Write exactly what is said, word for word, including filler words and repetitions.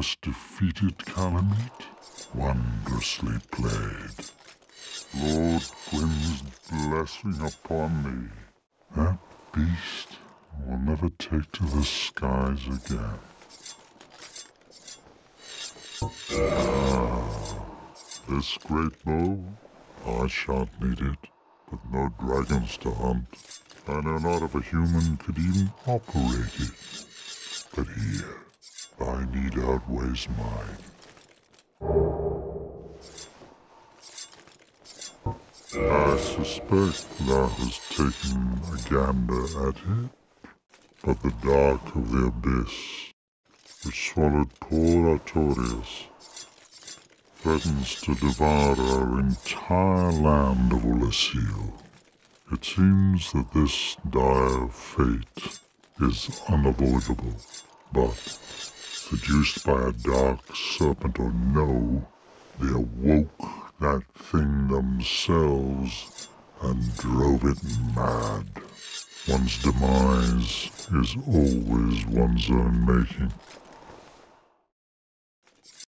just defeated Kalameet, wondrously played. Lord Gwyn's blessing upon me. That beast will never take to the skies again. Ah, this great bow, I shan't need it, with no dragons to hunt. I know not if a human could even operate it. But here, thy need outweighs mine. I suspect thou hast taken a gander at it, but the dark of the abyss, which swallowed poor Artorias, threatens to devour our entire land of Ulyssil. It seems that this dire fate is unavoidable, but, seduced by a dark serpent or no, they awoke that thing themselves and drove it mad. One's demise is always one's own making.